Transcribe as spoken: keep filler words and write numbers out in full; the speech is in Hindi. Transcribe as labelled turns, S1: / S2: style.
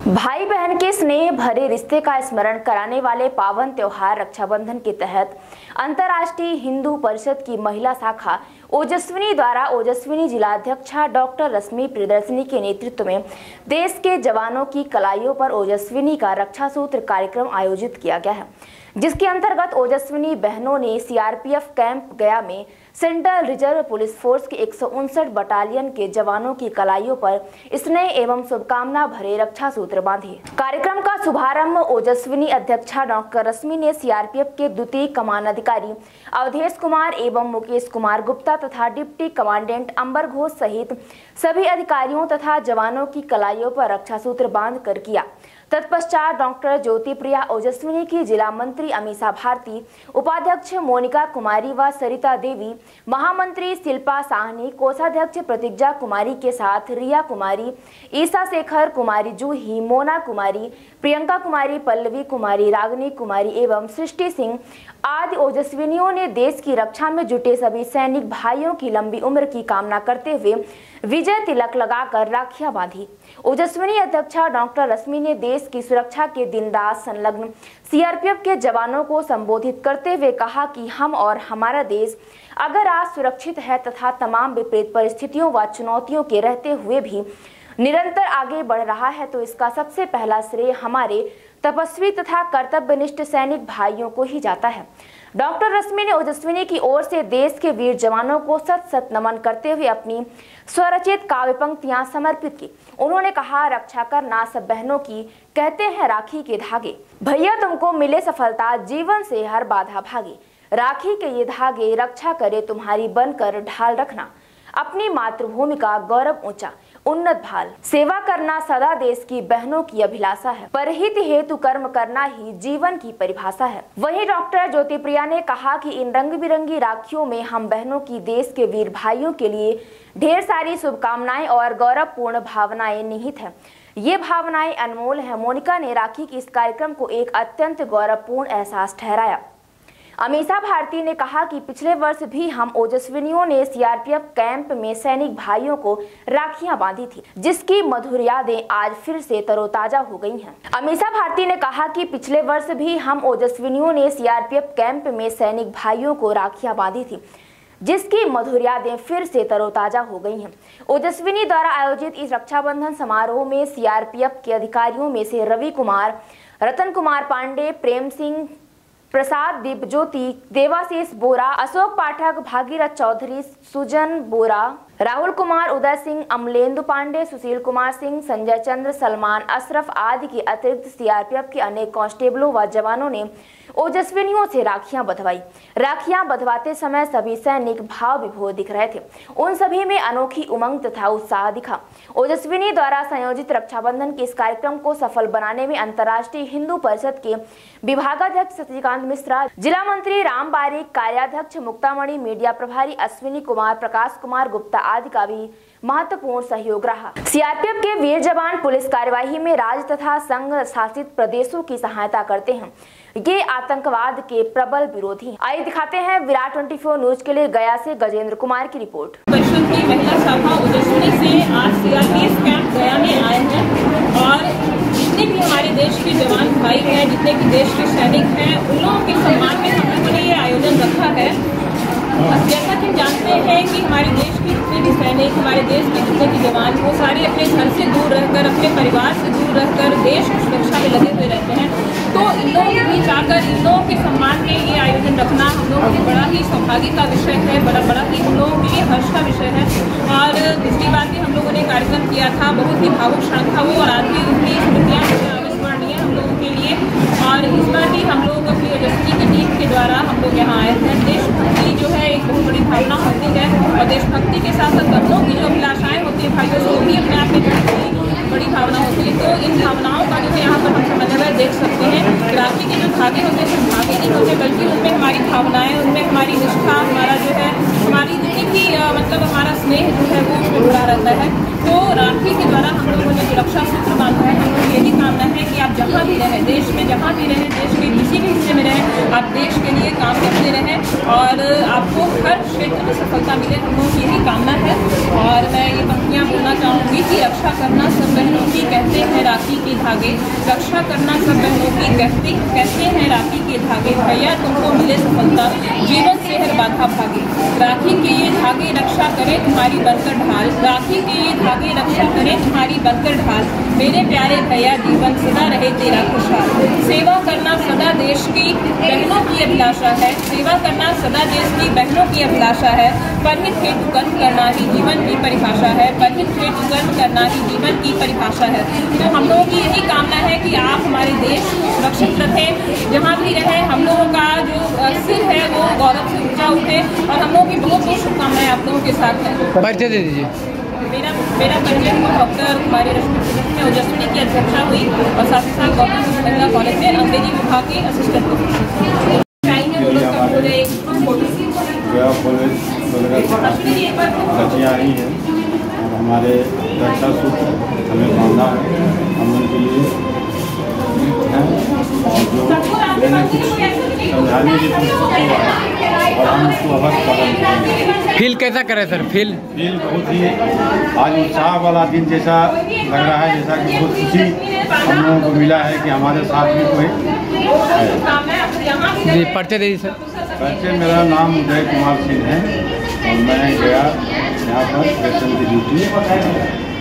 S1: भाई बहन के स्नेह भरे रिश्ते का स्मरण कराने वाले पावन त्योहार रक्षाबंधन के तहत अंतर्राष्ट्रीय हिंदू परिषद की महिला शाखा ओजस्विनी द्वारा ओजस्विनी जिलाध्यक्षा डॉक्टर रश्मि प्रियदर्शनी के नेतृत्व में देश के जवानों की कलाइयों पर ओजस्विनी का रक्षा सूत्र कार्यक्रम आयोजित किया गया है, जिसके अंतर्गत ओजस्विनी बहनों ने सीआरपीएफ कैंप गया में सेंट्रल रिजर्व पुलिस फोर्स के एक सौ उनसठ बटालियन के जवानों की कलाइयों पर स्नेह एवं शुभकामना भरे रक्षा सूत्र बांधे। कार्यक्रम का शुभारंभ ओजस्विनी अध्यक्षा डॉक्टर रश्मि ने सीआरपीएफ के द्वितीय कमान अधिकारी अवधेश कुमार एवं मुकेश कुमार गुप्ता तथा डिप्टी कमांडेंट अंबर घोष सहित सभी अधिकारियों तथा जवानों की कलाइयों पर रक्षा सूत्र बांध कर किया। तत्पश्चात डॉक्टर ज्योति प्रिया ओजस्विनी की जिला मंत्री अमीषा भारती, उपाध्यक्ष मोनिका कुमारी व सरिता देवी, महामंत्री शिल्पा साहनी, कोषाध्यक्ष प्रतिज्ञा कुमारी के साथ रिया कुमारी, ईसा शेखर कुमारी जूही, मोना कुमारी, प्रियंका कुमारी, पल्लवी कुमारी, रागनी कुमारी एवं सृष्टि सिंह आदि ओजस्विनियों ने देश की रक्षा में जुटे सभी सैनिक भाइयों की लंबी उम्र की कामना करते हुए विजय तिलक लगाकर राखियां बांधी। ओजस्विनी अध्यक्षा डॉक्टर रश्मि ने देश की सुरक्षा के दिन रात संलग्न सीआरपीएफ के जवानों को संबोधित करते हुए कहा कि हम और हमारा देश अगर आज सुरक्षित है तथा तमाम विपरीत परिस्थितियों व चुनौतियों के रहते हुए भी निरंतर आगे बढ़ रहा है तो इसका सबसे पहला श्रेय हमारे तपस्वी तथा कर्तव्यनिष्ठ सैनिक भाइयों को ही जाता है। डॉक्टर रश्मि ने ओजस्विनी की ओर से देश के वीर जवानों को सत सत नमन करते हुए अपनी स्वरचित काव्य पंक्तियां समर्पित की। उन्होंने कहा, रक्षा करना सब बहनों की कहते हैं राखी के धागे, भैया तुमको मिले सफलता जीवन से हर बाधा भागे, राखी के ये धागे रक्षा करे तुम्हारी बनकर ढाल रखना, अपनी मातृभूमि का गौरव ऊंचा उन्नत भाल, सेवा करना सदा देश की बहनों की अभिलाषा है, परहित हेतु कर्म करना ही जीवन की परिभाषा है। वहीं डॉक्टर ज्योति प्रिया ने कहा कि इन रंग बिरंगी राखियों में हम बहनों की देश के वीर भाइयों के लिए ढेर सारी शुभकामनाएं और गौरवपूर्ण भावनाएं निहित है। ये भावनाएं अनमोल है। मोनिका ने राखी की इस कार्यक्रम को एक अत्यंत गौरवपूर्ण एहसास ठहराया। अमीषा भारती ने कहा कि पिछले वर्ष भी हम ओजस्विनियों ने सीआरपीएफ कैंप में सैनिक भाइयों को राखियां बांधी थी, जिसकी मधुर यादें आज फिर से तरोताजा हो गई हैं। अमीषा भारती ने कहा कि पिछले वर्ष भी हम ओजस्विनियों ने सीआरपीएफ कैंप में सैनिक भाइयों को राखियां बांधी थी, जिसकी मधुर यादें फिर से तरोताजा हो गई हैं। ओजस्विनी द्वारा आयोजित इस रक्षाबंधन समारोह में सीआरपीएफ के अधिकारियों में से रवि कुमार, रतन कुमार पांडे, प्रेम सिंह प्रसाद, दीप ज्योति, देवाशीष बोरा, अशोक पाठक, भागीरथ चौधरी, सुजन बोरा, राहुल कुमार, उदय सिंह, अमलेंदु पांडे, सुशील कुमार सिंह, संजय चंद्र, सलमान अशरफ आदि के अतिरिक्त सीआरपीएफ के अनेक कांस्टेबलों व जवानों ने ओजस्विनियों से राखियां बंधवाई। राखियां बंधवाते समय सभी सैनिक भाव विभोर दिख रहे थे। उन सभी में अनोखी उमंग तथा उत्साह दिखा। ओजस्विनी द्वारा संयोजित रक्षाबंधन के इस कार्यक्रम को सफल बनाने में अंतर्राष्ट्रीय हिंदू परिषद के विभागाध्यक्ष शशिकांत मिश्रा, जिला मंत्री राम बारिक, कार्याध्यक्ष मुक्तामणि, मीडिया प्रभारी अश्विनी कुमार, प्रकाश कुमार गुप्ता आदि का भी महत्वपूर्ण सहयोग रहा। सीआरपीएफ के वीर जवान पुलिस कार्यवाही में राज्य तथा संघ शासित प्रदेशों की सहायता करते हैं। ये आतंकवाद के प्रबल विरोधी। आइए दिखाते हैं विराट चौबीस न्यूज के लिए गया से गजेंद्र कुमार की रिपोर्ट।
S2: परिषद की महिला शाखा ओजस्विनी से आज सीआरपीएफ कैंप गया में आए हैं और जितने भी हमारे देश के जवान भाई हैं, जितने भी देश के सैनिक हैं, उन लोगों के सम्मान में हम लोगों ने ये आयोजन रखा है। जैसा कि हम जानते हैं कि हमारे देश के जितने भी सैनिक, हमारे देश के जितने भी जवान, वो सारे अपने घर से दूर रहकर, अपने परिवार से दूर रहकर देश की सुरक्षा में लगे हुए रहते हैं। तो इन लोगों के बीच आकर इन लोगों के सम्मान में ये आयोजन रखना हम लोगों के बड़ा ही सौभाग्य का विषय है, बड़ा बड़ा ही हम लोगों के लिए हर्ष का विषय है। और पिछली बार भी हम लोगों ने कार्यक्रम किया था, बहुत ही भावुक क्षण था वो, और आज भी उनकी स्मृतियाँ अविस्मरणीय हम लोगों के लिए। और इस बार भी हम लोग अपनी ओजस्विनी की टीम के द्वारा हम लोग यहाँ आए थे। देशभक्ति जो है एक बहुत बड़ी भावना होती है और देशभक्ति के साथ साथ बच्चों की जो अभिलाषाएं होती है भाइयों, वो भी अपने आप में बड़ी भावना होती है। तो इन भावनाओं का जो है यहाँ पर हम समन्वय देख सकते हैं। राखी के जो धागे होते हैं सिर्फ धागे नहीं होते, बल्कि उनमें हमारी भावनाएं, उनमें हमारी निष्ठा, हमारा जो है हमारी जितनी भी मतलब हमारा स्नेह जो है वो उसमें जुड़ा रहता है। तो राखी के द्वारा हम लोगों ने जो रक्षा सूत्र बांधा है, हम लोग यही कामना है कि आप जहाँ भी रहें, देश में जहाँ भी रहें, देश के किसी भी हिस्से में रहें, आप देश के लिए काम करते रहें और आपको हर क्षेत्र में सफलता मिले। हम लोगों की यही कामना है। और मैं ये पंक्तियाँ बोलना चाहूँगी कि रक्षा करना सब बहनों की कहते हैं राखी के धागे, रक्षा करना सब बहनों की कहते कहते हैं राखी के धागे, भैया तुमको मिले सफलता जीवन से हर बाधा भागे। राखी के ये धागे रक्षा करें तुम्हारी बनकर ढाल, राखी के ये धागे रक्षा करें तुम्हारी बनकर ढाल, मेरे प्यारे भैया जीवन सदा रहे तेरा खुशहाल। सेवा करना सदा देश की बहनों की अभिलाषा है, सेवा करना सदा देश की बहनों की अभिलाषा है, परहित हेतु कर्म करना ही जीवन की परिभाषा है, परहित हेतु कर्म करना ही जीवन की परिभाषा है। तो हम लोगों की यही कामना है कि आप हमारे देश को सुरक्षित रखें, जहाँ भी रहे हम लोगों का जो सिर है वो गौरव से ऊंचा उठे, और हम लोगों की बहुत बहुत शुभकामनाएं आप लोगों के साथ है।
S3: परिचय दे दीजिए।
S2: मेरा मेरा परिचय डॉक्टर कुमारी रश्मि में ओजस्विनी की अध्यक्षा हुई और साथ ही साथ गौतम बुद्ध महिला कॉलेज में अंग्रेजी विभाग के असिस्टेंट प्रोफेसर।
S4: बच्चियाँ आई हैं और हमारे रक्षा सूत्र हमें बांधा है, हम उनके लिए हैं और जो मैंने कुछ समझाने की कोशिश की है और हम उसको अवश्य पालन करेंगे।
S3: फील कैसा करे सर? फील
S4: फील बहुत ही आज उत्साह वाला दिन जैसा लग रहा है, जैसा कि बहुत खुशी हम लोगों को मिला है कि हमारे साथ भी कोई है।
S3: जी परिचय दीजिए सर।
S4: परिचय मेरा नाम उदय कुमार सिंह है और मैं गया यहाँ पर प्रेसिडेंट की ड्यूटी